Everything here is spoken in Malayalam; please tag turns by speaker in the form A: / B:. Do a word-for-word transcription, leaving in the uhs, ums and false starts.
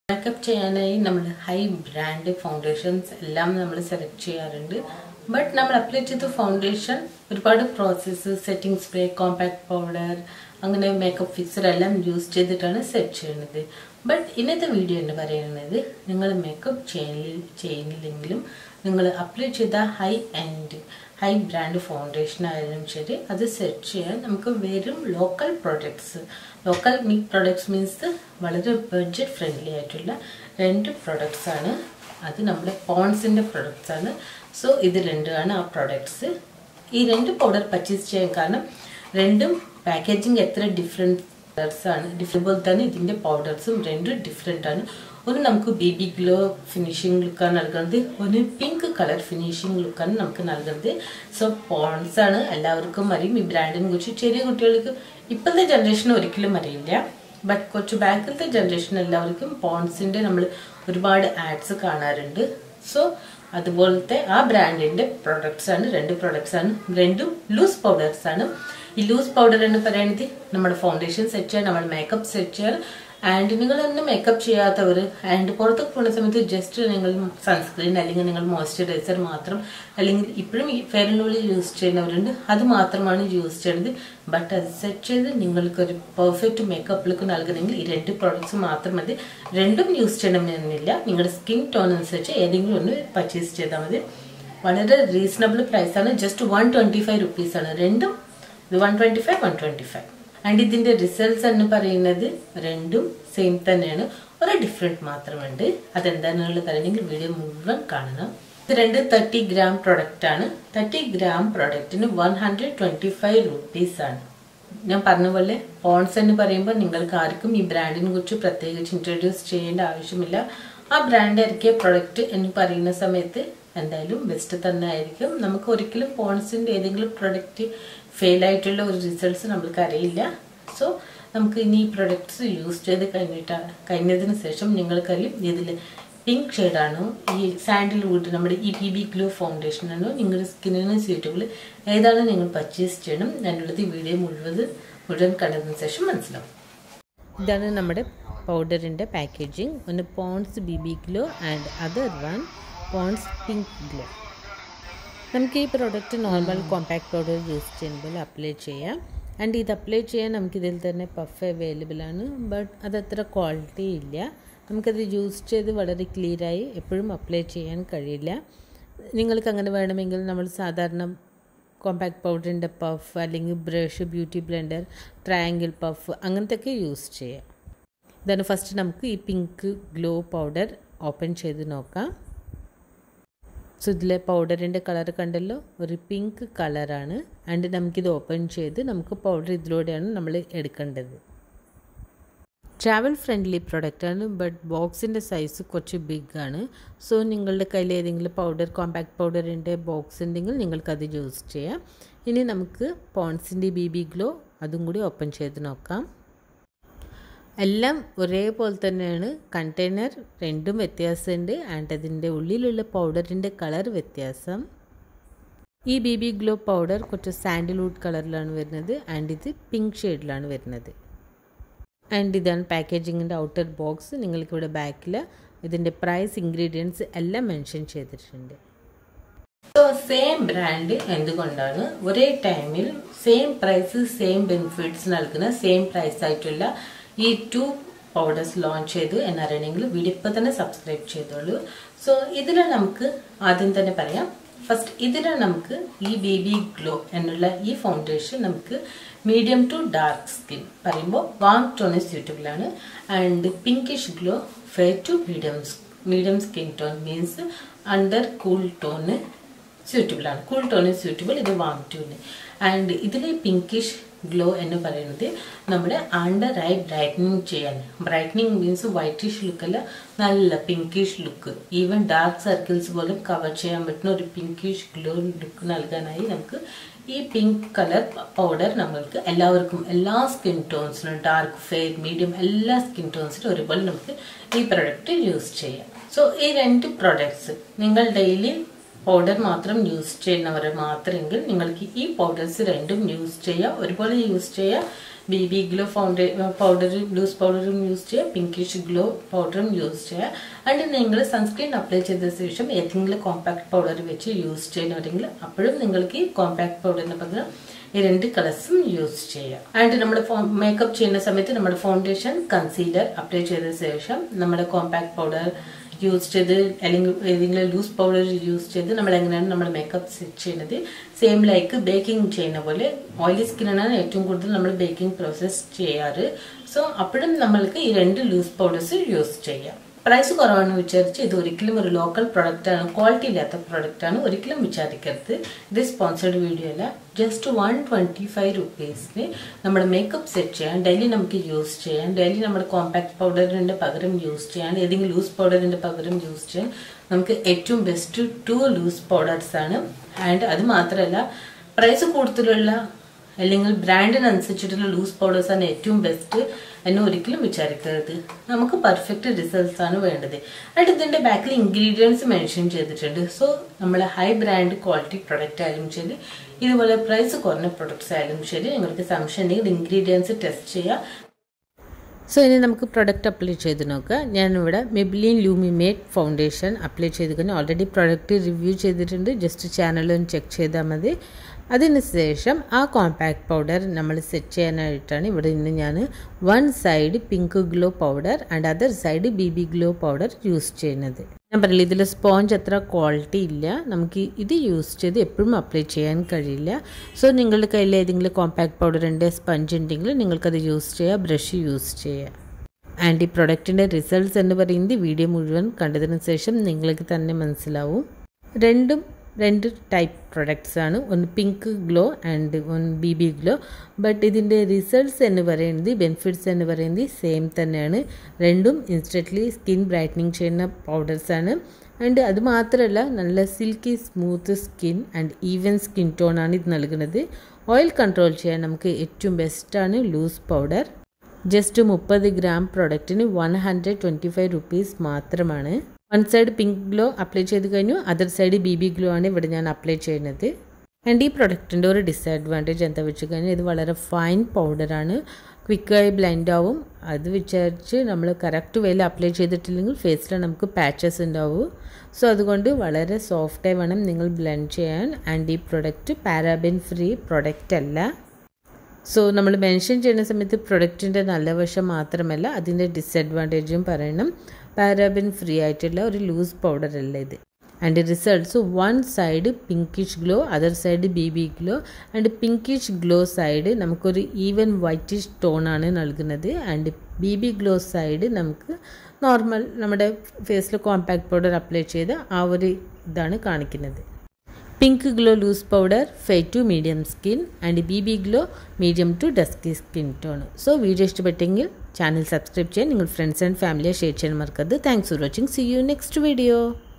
A: Makeup ചെയ്യാനായി നമ്മൾ ഹൈ ബ്രാൻഡ് ഫൗണ്ടേഷൻസ് എല്ലാം നമ്മൾ സെലക്ട് ചെയ്യാറുണ്ട്. ബട്ട് നമ്മൾ അപ്ലൈ ചെയ്ത ഫൗണ്ടേഷൻ ഒരുപാട് process, setting spray, compact powder, അങ്ങനെ മേക്കപ്പ് ഫിക്സർ എല്ലാം യൂസ് ചെയ്തിട്ടാണ് സെറ്റ് ചെയ്യുന്നത്. ബട്ട് ഇന്നത്തെ വീഡിയോ എന്ന് പറയുന്നത് നിങ്ങൾ മേക്കപ്പ് ചെയ്യുന്നില്ലെങ്കിലും നിങ്ങൾ അപ്ലൈ ചെയ്ത high end high brand foundation ആയാലും ശരി അത് സെറ്റ് ചെയ്യാൻ നമുക്ക് വെറും local products, local products means വളരെ ബഡ്ജറ്റ് ഫ്രണ്ട്ലി ആയിട്ടുള്ള രണ്ട് പ്രൊഡക്ട്സ് ആണ്. അത് നമ്മുടെ പോൺസിൻ്റെ പ്രൊഡക്ട്സ് ആണ്. സോ ഇത് രണ്ടുമാണ് ആ പ്രൊഡക്ട്സ്. ഈ രണ്ട് പൗഡർ പർച്ചേസ് ചെയ്യാൻ കാരണം രണ്ടും പാക്കേജിങ് എത്ര ഡിഫറെൻറ്റ് കളേഴ്സ് ആണ്, ഡിഫറെൻറ്റ് തന്നെ ഇതിൻ്റെ പൗഡേഴ്സും രണ്ടും ഡിഫറെൻ്റ് ആണ്. ഒന്ന് നമുക്ക് ബേബി ഗ്ലോ ഫിനിഷിംഗ് ലുക്കാണ് നൽകുന്നത്, ഒന്ന് പിങ്ക് കളർ ഫിനിഷിംഗ് ലുക്കാണ് നമുക്ക് നൽകുന്നത്. സോ പോൺസ് ആണ് എല്ലാവർക്കും അറിയും. ഈ ബ്രാൻഡിനെ കുറിച്ച് ചെറിയ കുട്ടികൾക്ക് ഇപ്പോഴത്തെ ജനറേഷൻ ഒരിക്കലും അറിയില്ല. ബട്ട് കുറച്ച് ബാക്കിലത്തെ ജനറേഷൻ എല്ലാവർക്കും പോൺസിൻ്റെ നമ്മൾ ഒരുപാട് ആഡ്സ് കാണാറുണ്ട്. സോ അതുപോലത്തെ ആ ബ്രാൻഡിൻ്റെ പ്രൊഡക്ട്സ് ആണ്, രണ്ട് പ്രൊഡക്ട്സ് ആണ്. രണ്ടും ലൂസ് പൗഡേഴ്സ് ആണ്. ഈ ലൂസ് പൗഡർ എന്ന് പറയുന്നത് നമ്മുടെ ഫൗണ്ടേഷൻ സെറ്റ് ചെയ്യാൻ, നമ്മുടെ മേക്കപ്പ് സെറ്റ് ചെയ്യാൻ. ആൻഡ് നിങ്ങൾ തന്നെ മേക്കപ്പ് ചെയ്യാത്തവർ ആൻഡ് പുറത്തൊക്കെ പോകുന്ന സമയത്ത് ജസ്റ്റ് നിങ്ങൾ സൺസ്ക്രീൻ അല്ലെങ്കിൽ നിങ്ങൾ മോയ്സ്ചറൈസർ മാത്രം, അല്ലെങ്കിൽ ഇപ്പോഴും ഈ ഫെയർ ആൻഡ് ലവ്ലി യൂസ് ചെയ്യുന്നവരുണ്ട്, അത് മാത്രമാണ് യൂസ് ചെയ്യുന്നത്. ബട്ട് അത് സെറ്റ് ചെയ്ത് നിങ്ങൾക്കൊരു പെർഫെക്റ്റ് മേക്കപ്പ് ലുക്ക് നൽകണമെങ്കിൽ ഈ രണ്ട് പ്രോഡക്ട്സ് മാത്രം മതി. രണ്ടും യൂസ് ചെയ്യണമെന്നില്ല. നിങ്ങളുടെ സ്കിൻ ടോൺ അനുസരിച്ച് ഏതെങ്കിലും ഒന്ന് പർച്ചേസ് ചെയ്താൽ മതി. വളരെ റീസണബിൾ പ്രൈസാണ്. ജസ്റ്റ് വൺ ട്വൻറ്റി ഫൈവ് റുപ്പീസാണ് രണ്ടും. ഇത് one twenty five one twenty five and ഇതിൻ്റെ റിസൾട്ട്സ് എന്ന് പറയുന്നത് രണ്ടും സെയിം തന്നെയാണ്, ഒരു ഡിഫറെൻറ്റ് മാത്രമുണ്ട്. അതെന്താണെന്നുള്ളത് അറിയണമെങ്കിൽ വീഡിയോ മുഴുവൻ കാണണം. ഇത് രണ്ട് തേർട്ടി ഗ്രാം പ്രൊഡക്റ്റ് ആണ്. തേർട്ടി ഗ്രാം പ്രൊഡക്റ്റിന് വൺ ഹൺഡ്രഡ് ട്വൻറ്റി ഫൈവ് റുപ്പീസാണ്. ഞാൻ പറഞ്ഞ പോലെ പോൺസ് എന്ന് പറയുമ്പോൾ നിങ്ങൾക്ക് ആർക്കും ഈ ബ്രാൻഡിനെ കുറിച്ച് പ്രത്യേകിച്ച് ഇൻട്രൊഡ്യൂസ് ചെയ്യേണ്ട ആവശ്യമില്ല. ആ ബ്രാൻഡ് ഇറക്കിയ പ്രൊഡക്റ്റ് എന്ന് പറയുന്ന സമയത്ത് എന്തായാലും ബെസ്റ്റ് തന്നെ ആയിരിക്കും. നമുക്ക് ഒരിക്കലും പോൺസിൻ്റെ ഏതെങ്കിലും പ്രൊഡക്റ്റ് ഫെയിൽ ആയിട്ടുള്ള ഒരു റിസൾട്ട്സ് നമ്മൾക്ക് അറിയില്ല. സോ നമുക്ക് ഇനി ഈ പ്രൊഡക്ട്സ് യൂസ് ചെയ്ത് കഴിഞ്ഞിട്ട് കഴിഞ്ഞതിന് ശേഷം നിങ്ങൾക്കറിയും ഇതിൽ പിങ്ക് ഷെയ്ഡാണോ, ഈ സാൻഡിൽവുഡ് നമ്മുടെ ഈ ബി ബി ഗ്ലോ ഫൗണ്ടേഷൻ ആണോ നിങ്ങളുടെ സ്കിന്നിന് സ്യൂട്ടബിൾ, ഏതാണ് നിങ്ങൾ പർച്ചേസ് ചെയ്യണം എന്നുള്ളത് ഈ വീഡിയോ മുഴുവൻ മുഴുവൻ കണ്ടതിന് ശേഷം മനസ്സിലാവും. ഇതാണ് നമ്മുടെ പൗഡറിൻ്റെ പാക്കേജിങ്. ഒന്ന് Pond's B B glow and other one Pond's pink glow. നമുക്ക് ഈ product normal compact powder use ചെയ്യുമ്പോൾ അപ്ലൈ ചെയ്യാം. ആൻഡ് ഇത് അപ്ലൈ ചെയ്യാൻ നമുക്കിതിൽ തന്നെ പഫ് അവൈലബിൾ ആണ്. ബട്ട് അതത്ര ക്വാളിറ്റി ഇല്ല. നമുക്കത് യൂസ് ചെയ്ത് വളരെ ക്ലിയറായി എപ്പോഴും അപ്ലൈ ചെയ്യാൻ കഴിയില്ല. നിങ്ങൾക്ക് അങ്ങനെ വേണമെങ്കിൽ നമ്മൾ സാധാരണ കോമ്പാക്ട് പൗഡറിൻ്റെ പഫ് അല്ലെങ്കിൽ brush, beauty blender, triangle puff അങ്ങനത്തെയൊക്കെ യൂസ് ചെയ്യാം. ഇതാണ് ഫസ്റ്റ് നമുക്ക് ഈ പിങ്ക് ഗ്ലോ പൗഡർ ഓപ്പൺ ചെയ്ത് നോക്കാം. സോ ഇതിലെ പൗഡറിൻ്റെ കളർ കണ്ടല്ലോ, ഒരു പിങ്ക് കളറാണ്. ആൻഡ് നമുക്കിത് ഓപ്പൺ ചെയ്ത് നമുക്ക് പൗഡർ ഇതിലൂടെയാണ് നമ്മൾ എടുക്കേണ്ടത്. ട്രാവൽ ഫ്രണ്ട്ലി പ്രൊഡക്റ്റാണ്. ബട്ട് ബോക്സിൻ്റെ സൈസ് കുറച്ച് ബിഗ് ആണ്. സോ നിങ്ങളുടെ കയ്യിൽ ഏതെങ്കിലും പൗഡർ, കോമ്പാക്ട് പൗഡറിൻ്റെ ബോക്സ് ഉണ്ടെങ്കിൽ നിങ്ങൾക്കത് യൂസ് ചെയ്യാം. ഇനി നമുക്ക് പോൺസിൻ്റെ ബി ബി ഗ്ലോ അതും കൂടി ഓപ്പൺ ചെയ്ത് നോക്കാം. എല്ലാം ഒരേപോലെ തന്നെയാണ്. കണ്ടെയ്നർ രണ്ടും വ്യത്യാസമുണ്ട്. ആൻഡ് അതിൻ്റെ ഉള്ളിലുള്ള പൗഡറിൻ്റെ കളർ വ്യത്യാസം. ഈ ബി ബി ഗ്ലോ പൗഡർ കുറച്ച് സാൻഡിൽവുഡ് കളറിലാണ് വരുന്നത്. ആൻഡ് ഇത് പിങ്ക് ഷെയ്ഡിലാണ് വരുന്നത്. ആൻഡ് ഇതാണ് പാക്കേജിങ്ങിൻ്റെ ഔട്ടർ ബോക്സ്. നിങ്ങൾക്കിവിടെ ബാക്കിൽ ഇതിൻ്റെ പ്രൈസ്, ഇൻഗ്രീഡിയൻസ് എല്ലാം മെൻഷൻ ചെയ്തിട്ടുണ്ട്. സോ സെയിം ബ്രാൻഡ് എന്തുകൊണ്ടാണ് ഒരേ ടൈമിൽ സെയിം പ്രൈസ്, സെയിം ബെനിഫിറ്റ്സ് നൽകുന്ന സെയിം പ്രൈസ് ആയിട്ടുള്ള ഈ ടു പൗഡേഴ്സ് ലോഞ്ച് ചെയ്തു എന്നറിയണമെങ്കിൽ വീഡിയോ ഇപ്പോൾ തന്നെ സബ്സ്ക്രൈബ് ചെയ്തോളൂ. സോ ഇതിൽ നമുക്ക് ആദ്യം തന്നെ പറയാം. ഫസ്റ്റ് ഇതിൽ നമുക്ക് ഈ ബേബി ഗ്ലോ എന്നുള്ള ഈ ഫൗണ്ടേഷൻ നമുക്ക് മീഡിയം ടു ഡാർക്ക് സ്കിൻ പറയുമ്പോൾ വാം ടോണ് സ്യൂട്ടബിൾ ആണ്. And pinkish glow fair to medium medium skin tone means under cool tone suitable ആണ്. കൂൾ ടോണ് സ്യൂട്ടബിൾ, ഇത് വാം ടോണ്. ആൻഡ് ഇതിൽ പിങ്കിഷ് ഗ്ലോ എന്ന് പറയുന്നത് നമ്മുടെ അണ്ടർ ഐ ബ്രൈറ്റനിങ് ചെയ്യാൻ. ബ്രൈറ്റനിങ് മീൻസ് വൈറ്റിഷ് ലുക്കല്ല, നല്ല pinkish look, even dark circles പോലും കവർ ചെയ്യാൻ പറ്റുന്ന ഒരു പിങ്കിഷ് ഗ്ലോ ലുക്ക് നൽകാനായി നമുക്ക് ഈ പിങ്ക് കളർ പൗഡർ നമ്മൾക്ക് എല്ലാവർക്കും, എല്ലാ സ്കിൻ ടോൺസിനും, ഡാർക്ക്, ഫെയർ, മീഡിയം എല്ലാ സ്കിൻ ടോൺസിനും ഒരുപോലെ നമുക്ക് ഈ പ്രൊഡക്റ്റ് യൂസ് ചെയ്യാം. സോ ഈ രണ്ട് പ്രൊഡക്ട്സ് നിങ്ങൾ ഡെയിലി പൗഡർ മാത്രം യൂസ് ചെയ്യുന്നവർ മാത്രമെങ്കിൽ നിങ്ങൾക്ക് ഈ പൗഡേഴ്സ് രണ്ടും യൂസ് ചെയ്യാം, ഒരുപോലെ യൂസ് ചെയ്യാം. B B Glow powder, loose powder use ചെയ്യാം, pinkish glow powder use ചെയ്യാം. And നിങ്ങൾ sunscreen apply ചെയ്ത ശേഷം ഏതെങ്കിലും compact powder വെച്ച് യൂസ് ചെയ്യുന്നുണ്ടെങ്കിൽ അപ്പോഴും നിങ്ങൾക്ക് ഈ compact powder ന് പകരം ഈ രണ്ട് കളേഴ്സും യൂസ് ചെയ്യാം. ആൻഡ് നമ്മുടെ മേക്കപ്പ് ചെയ്യുന്ന സമയത്ത് നമ്മുടെ ഫൗണ്ടേഷൻ കൺസീലർ അപ്ലൈ ചെയ്ത ശേഷം നമ്മുടെ കോമ്പാക്ട് പൗഡർ യൂസ് ചെയ്ത് അല്ലെങ്കിൽ ഏതെങ്കിലും ലൂസ് പൗഡർ യൂസ് ചെയ്ത് നമ്മൾ എങ്ങനെയാണ് നമ്മുടെ മേക്കപ്പ് സെറ്റ് ചെയ്യുന്നത്, സെയിം ലൈക്ക് ബേക്കിംഗ് ചെയ്യുന്ന പോലെ ഓയിലി സ്കിന്നാണ് ഏറ്റവും കൂടുതൽ നമ്മൾ ബേക്കിംഗ് പ്രോസസ് ചെയ്യാറ്. സോ അപ്പോഴും നമ്മൾക്ക് ഈ രണ്ട് ലൂസ് പൗഡേഴ്സ് യൂസ് ചെയ്യാം. പ്രൈസ് കുറവാണെന്ന് വിചാരിച്ച് ഇത് ഒരിക്കലും ഒരു ലോക്കൽ പ്രൊഡക്റ്റ് ആണ്, ക്വാളിറ്റി ഇല്ലാത്ത പ്രൊഡക്റ്റ് ആണ്, ഒരിക്കലും വിചാരിക്കരുത്. ഇത് സ്പോൺസർഡ് വീഡിയോ അല്ല. ജസ്റ്റ് വൺ ട്വന്റി ഫൈവ് റുപ്പീസിന് നമ്മുടെ മേക്കപ്പ് സെറ്റ് ചെയ്യാൻ, ഡെയിലി നമുക്ക് യൂസ് ചെയ്യാൻ, ഡെയിലി നമ്മുടെ കോമ്പാക്ട് പൗഡറിന്റെ പകരം യൂസ് ചെയ്യാൻ, ഏതെങ്കിലും ലൂസ് പൗഡറിന്റെ പകരം യൂസ് ചെയ്യാൻ നമുക്ക് ഏറ്റവും ബെസ്റ്റ് ടു ലൂസ് പൗഡേഴ്സ് ആണ്. ആൻഡ് അത് മാത്രമല്ല പ്രൈസ് കൂടുതലുള്ള അല്ലെങ്കിൽ ബ്രാൻഡിനനുസരിച്ചിട്ടുള്ള ലൂസ് പൗഡേഴ്സ് ആണ് ഏറ്റവും ബെസ്റ്റ് എന്നെ ഒരിക്കലും വിചാരിക്കരുത്. നമുക്ക് പെർഫെക്റ്റ് റിസൾട്ട്സ് ആണ് വേണ്ടത്. ആൻഡ് ഇതിന്റെ ബാക്കിൽ ഇൻഗ്രീഡിയൻസ് മെൻഷൻ ചെയ്തിട്ടുണ്ട്. സോ നമ്മൾ ഹൈ ബ്രാൻഡ് ക്വാളിറ്റി പ്രൊഡക്റ്റ് ആയാലും ശരി, ഇതുപോലെ പ്രൈസ് കുറഞ്ഞ പ്രൊഡക്ട്സ് ആയാലും ശരി, നിങ്ങൾക്ക് സംശയം ഉണ്ടെങ്കിൽ ഇൻഗ്രീഡിയൻസ് ടെസ്റ്റ് ചെയ്യാം. സോ ഇനി നമുക്ക് പ്രൊഡക്റ്റ് അപ്ലൈ ചെയ്ത് നോക്കാം. ഞാനിവിടെ മെബ്ലിൻ ലൂമിമേറ്റ് ഫൗണ്ടേഷൻ അപ്ലൈ ചെയ്ത് കഴിഞ്ഞാൽ ഓൾറെഡി പ്രൊഡക്റ്റ് റിവ്യൂ ചെയ്തിട്ടുണ്ട്. ജസ്റ്റ് ചാനലൊന്ന് ചെക്ക് ചെയ്താൽ മതി. അതിനുശേഷം ആ കോമ്പാക്ട് പൗഡർ നമ്മൾ സെറ്റ് ചെയ്യാനായിട്ടാണ് ഇവിടെ നിന്ന് ഞാൻ one side pink glow powder and other side B B glow powder use ചെയ്യുന്നത്. ഞാൻ പറഞ്ഞില്ല ഇതിൽ സ്പോഞ്ച് അത്ര ക്വാളിറ്റി ഇല്ല, നമുക്ക് ഇത് യൂസ് ചെയ്ത് എപ്പോഴും അപ്ലൈ ചെയ്യാൻ കഴിയില്ല. സോ നിങ്ങളുടെ കയ്യിൽ ഏതെങ്കിലും കോമ്പാക്ട് പൗഡറിൻ്റെ സ്പഞ്ച് ഉണ്ടെങ്കിൽ നിങ്ങൾക്കത് യൂസ് ചെയ്യുക, ബ്രഷ് യൂസ് ചെയ്യുക. ആൻഡ് ഈ പ്രൊഡക്റ്റിൻ്റെ റിസൾട്ട്സ് എന്ന് പറയുന്നത് വീഡിയോ മുഴുവൻ കണ്ടതിന് ശേഷം നിങ്ങൾക്ക് തന്നെ മനസ്സിലാവും. രണ്ടും രണ്ട് ടൈപ്പ് പ്രൊഡക്ട്സ് ആണ്, ഒന്ന് പിങ്ക് ഗ്ലോ ആൻഡ് ഒന്ന് ബി ബി ഗ്ലോ. ബട്ട് ഇതിൻ്റെ റിസൾട്ട്സ് എന്ന് പറയുന്നത്, ബെനിഫിറ്റ്സ് എന്ന് പറയുന്നത് സെയിം തന്നെയാണ്. രണ്ടും ഇൻസ്റ്റൻ്റ്ലി സ്കിൻ ബ്രൈറ്റനിങ് ചെയ്യുന്ന പൗഡേഴ്സാണ്. ആൻഡ് അത് മാത്രമല്ല നല്ല silky smooth skin and even skin ടോണാണ് ഇത് നൽകുന്നത്. ഓയിൽ കൺട്രോൾ ചെയ്യാൻ നമുക്ക് ഏറ്റവും ബെസ്റ്റാണ് ലൂസ് പൗഡർ. ജസ്റ്റ് മുപ്പത് ഗ്രാം പ്രൊഡക്റ്റിന് one hundred twenty five rupees മാത്രമാണ്. One side pink glow apply ചെയ്ത് കഴിഞ്ഞു, other side B B glow ആണ് ഇവിടെ ഞാൻ അപ്ലൈ ചെയ്യുന്നത്. ആൻഡ് ഈ പ്രൊഡക്റ്റിൻ്റെ ഒരു ഡിസഡ്വാൻറ്റേജ് എന്താ വെച്ച് കഴിഞ്ഞാൽ ഇത് വളരെ ഫൈൻ പൗഡറാണ്, ക്വിക്കായി ബ്ലെൻഡ് ആവും. അത് വിചാരിച്ച് നമ്മൾ കറക്റ്റ് വേയിൽ അപ്ലൈ ചെയ്തിട്ടില്ലെങ്കിൽ ഫേസിൽ നമുക്ക് പാച്ചസ് ഉണ്ടാവും. സോ അതുകൊണ്ട് വളരെ സോഫ്റ്റായി വേണം നിങ്ങൾ ബ്ലെൻഡ് ചെയ്യാൻ. ആൻഡ് ഈ പ്രൊഡക്റ്റ് പാരാബിൻ ഫ്രീ പ്രൊഡക്റ്റ് അല്ല. സോ നമ്മൾ മെൻഷൻ ചെയ്യുന്ന സമയത്ത് പ്രൊഡക്റ്റിൻ്റെ നല്ല വശം മാത്രമല്ല അതിൻ്റെ ഡിസഡ്വാൻറ്റേജും പറയണം. പാരാബിൻ ഫ്രീ ആയിട്ടുള്ള ഒരു ലൂസ് പൗഡർ അല്ല ഇത്. And results one side pinkish glow, other side B B glow. And pinkish glow side നമുക്കൊരു ഈവൻ വൈറ്റിഷ് ടോണാണ് നൽകുന്നത്. And B B glow side നമുക്ക് നോർമൽ നമ്മുടെ ഫേസിൽ കോമ്പാക്ട് പൗഡർ അപ്ലൈ ചെയ്ത് ആ ഒരു ഇതാണ് കാണിക്കുന്നത്. Pink glow loose powder fair to medium skin and B B glow medium to dusky skin tone. So video ഇഷ്ടപ്പെട്ടെങ്കിൽ ചാനൽ സബ്സ്ക്രൈബ് ചെയ്യാൻ, നിങ്ങൾ ഫ്രണ്ട്സ് ആൻഡ് ഫാമിലിയെ ഷെയർ ചെയ്യാൻ മറക്കരുത്. Thanks for watching. See you next video.